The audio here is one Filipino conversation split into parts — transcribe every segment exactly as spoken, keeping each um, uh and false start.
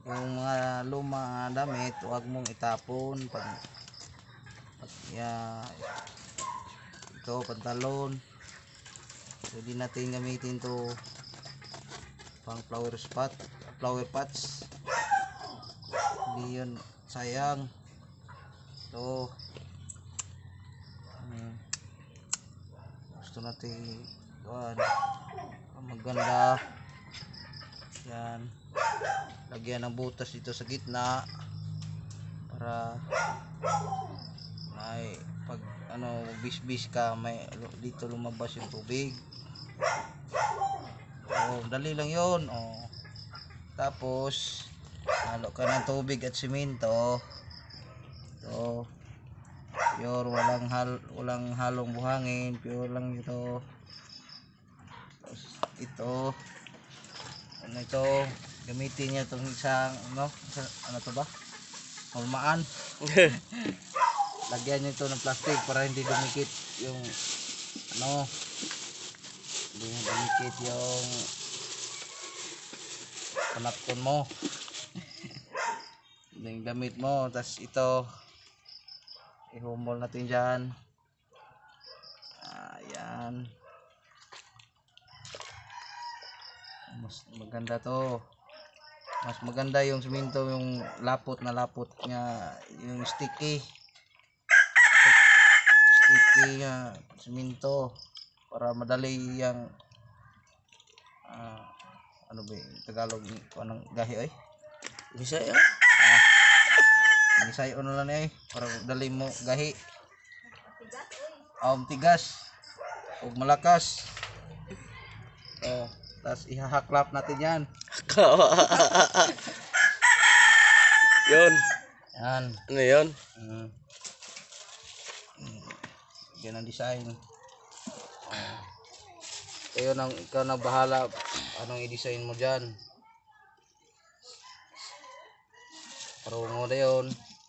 Yung mga lumang damit, huwag mong itapon. Pag, pag ya, ito, pantalon. Pwede natin gamitin to pang flower spot, flower pots. Hindi yun sayang. Ito. Hmm. Gusto natin kuhan, maganda. Yan. Lagyan ng butas dito sa gitna para may pag ano bis-bis ka may dito lumabas yung tubig. Oh, dali lang 'yon. Oh. Tapos halo ka ng tubig at simento. Ito. Pure, walang hal walang halong buhangin, pure lang ito. Tapos ito. Ano ito? Gamitin niya itong isang ano, ano to ba? Hulmaan. Lagyan niyo ito ng plastic para hindi dumikit yung ano, hindi dumikit yung panapton mo. Yung damit mo. Tapos ito ihumol natin dyan. Ayan. Mas maganda to. Mas maganda yung simento, yung lapot na lapot niya, yung sticky sticky uh, simento para madali yung uh, ano ba yung Tagalog anong gahi ay Bisaya ah, Bisaya ano lang eh para madali mo gahi um, tigas o malakas. Oh, tapos ihahaklap natin yan. Yun. Yan. Ano yun? Hmm. Yan ang design. Uh, kayo nang ikaw na bahala anong i-design mo dyan. Parungo na yun.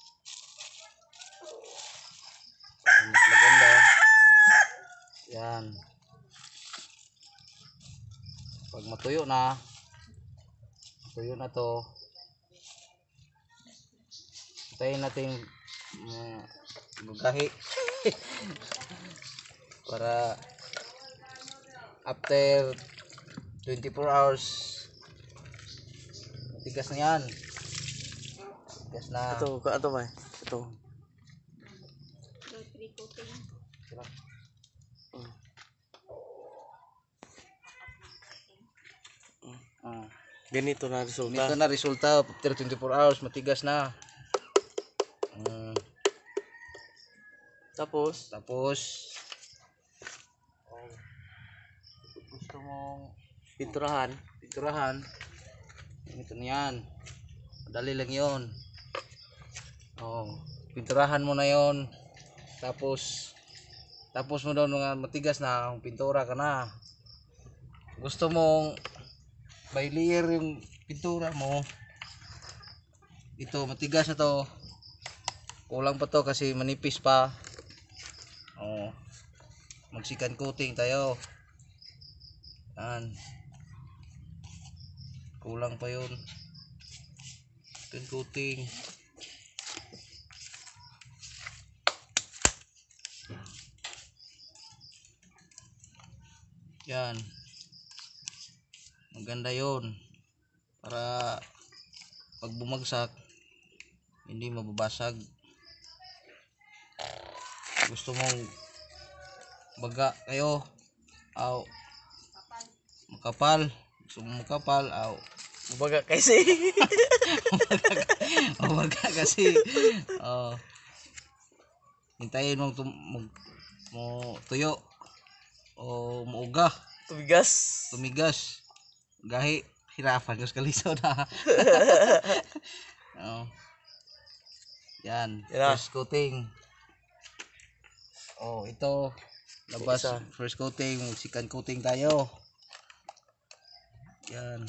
Para mas maganda. Yan. Pag matuyo na, matuyo na to, tayo natin uh, magahi para after twenty-four hours matigas na yan. Matigas na. Ito, ito ba? Ito. Ah. Ganito na resulta. Ganito na resulta after twenty-four hours matigas na. Hmm. Tapos, Tapos oh, gusto mong pinturahan. pinturahan, ito na yan. Madali lang yun. Oh, pinturahan mo na yon. Tapos tapos mo daw nga matigas na ang pintura ka na. Gusto mong by layer yung pintura mo. Ito matigas na to. Kulang pa to kasi manipis pa. Oh. Mag-second coating tayo. Yan. Kulang pa yun. Second coating. Yan. Maganda yun. Para pag bumagsak hindi mababasag. Gusto mong baga kayo aw makapal, gusto mong makapal aw Baga kasi. mabaga kasi oh, hintayin mong tum mo, mo tuyo o muuga Tumigas. tumigas gahi hirapan kasi kaliso na. Oh. Yan, Yan. first coating. Oh, ito labas Isa. first coating, second coating tayo. Yan.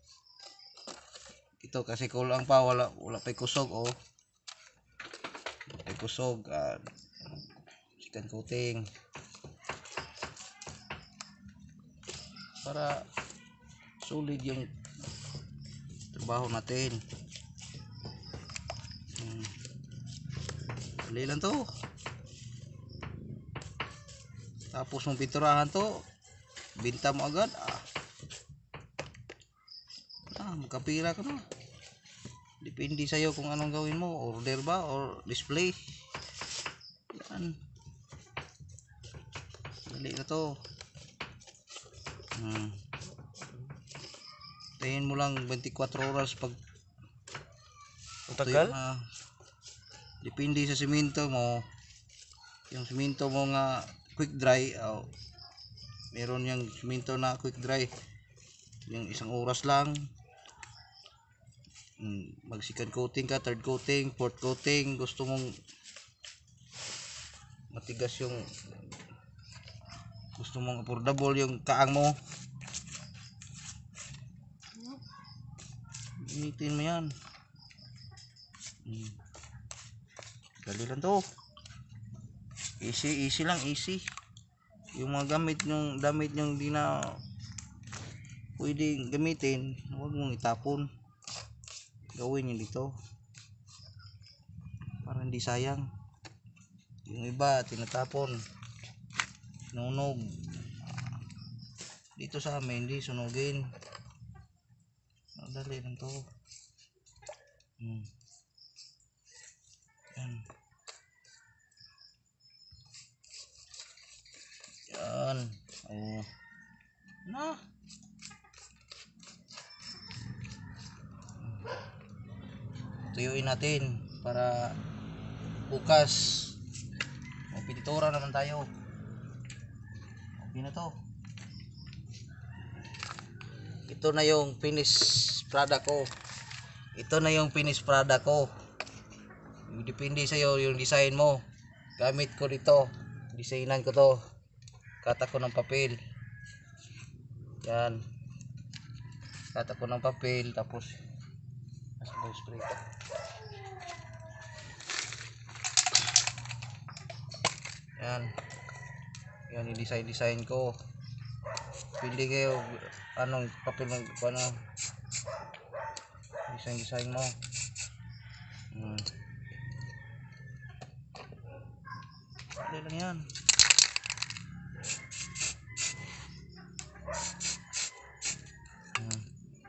Ito kasi kulang pa, wala wala pa kusog oh. Wala pa kusog, uh, second coating. Para solid yung trabaho natin. Dali lang to. Tapos mong pinturahan to, binta mo agad. Ah, ah magkapira ka na. Depende sa'yo kung anong gawin mo. Order ba or display. Yan. Dali na to. Hmm. Tayin mo lang twenty-four oras pag Ang tagal? uh, depende sa simento mo. Yung simento mo nga quick dry, oh, meron yung simento na quick dry yung isang oras lang. hmm, mag second coating ka, third coating, fourth coating. Gusto mong matigas yung gusto mong affordable yung kaang mo, initin mo yan. hmm. Dali lang to. Easy, easy lang, easy. Yung mga gamit yung damit yung di na pwedeng gamitin, huwag mong itapon. Gawin yun dito para hindi sayang. Yung iba tinatapon, nunog. Dito sa amin hindi sunugin. Madali lang to. hmm. Yan. Yan. Oh. Na. Tuyuin natin para bukas magpintura naman tayo. Okay na to. Ito na yung finished product ko. Ito na yung finished product ko. Depende sa'yo yung design mo. Gamit ko dito. Designan ko to. Kata ko ng papel. Yan. Kata ko ng papel. Tapos nasa ba yung spray ko? Yan. Yan yung design design ko. Pili kayo anong papel mo, ano design design mo. hmm. Dali lang yan. hmm.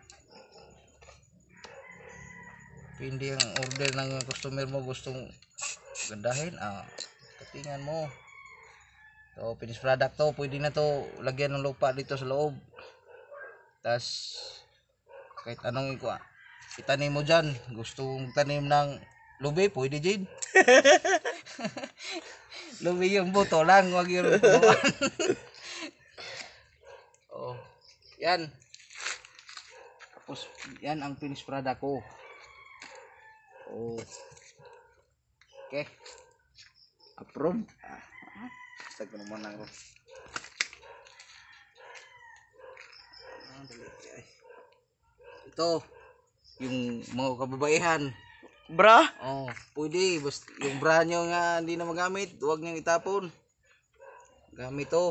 Pindi ang order ng customer mo, gustong gandahin, ah, katingan mo. So finished product to, pwede na to lagyan ng lupa dito sa loob. Tas kahit anong ikuha, itanim mo dyan. Gusto mong tanim ng lubi, pwede din. Lubi yung buto lang, wag yung buwan. Oh, yan. Tapos yan ang finished product ko. Oh. Okay. Approve. Ah, ah. Tag ko naman ako. Ah, dali. Ay. Ito yung mga kababaihan. Bra? Oh, pwede basta yung bra nyo nga hindi na magamit, huwag nyo itapon. Gamit to.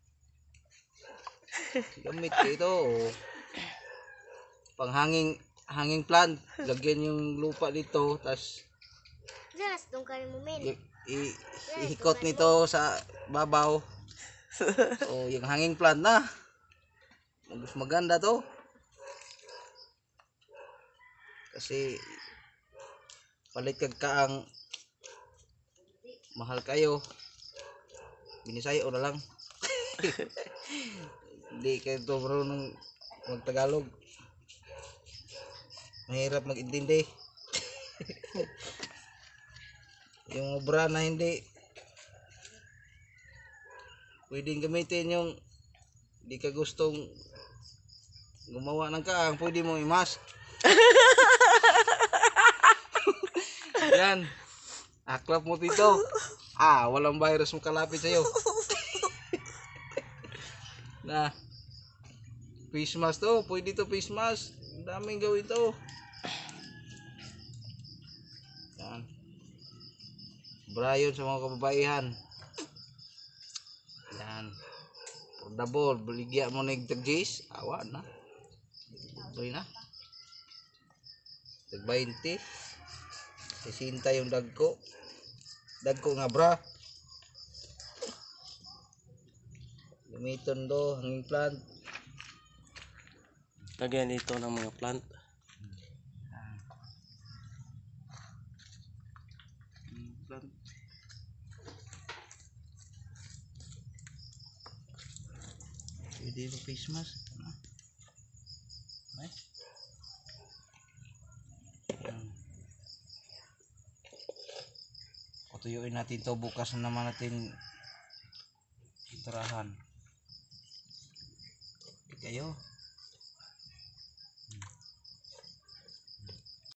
Gamit ko ito. Oh. Panghanging hanging plant, lagyan yung lupa dito, tas Yes, dong kali mo men. i- i- ihikot nito sa babaw. So, yung hanging plant na. Mas maganda to. Kasi palit kag kaang mahal kayo. Binisayo na lang. Hindi kayo to marunong magtagalog. Mahirap mag-intindi. Yung obra na hindi pwedeng gamitin, yung di ka gustong gumawa ng kaang, pwede mo imas. Yan. Aklap mo dito. Ah, walang virus mo kalapit sa'yo. Na face mask to, pwede to face mask. Ang daming gawin to. Yan. Brayon sa mga kababaihan. Yan. Affordable, baligya mo na yung tag-gis, awa na. Bali na. Tag twenty. sixty yung dagko. dagko nga bra. Gamiton do hanging plant. Lagyan dito ng mga plant. Hanging plant. Pwede ba face mask? Ano? Ay. Yan. Patuyuin natin to, bukas na naman natin tirahan. Kayo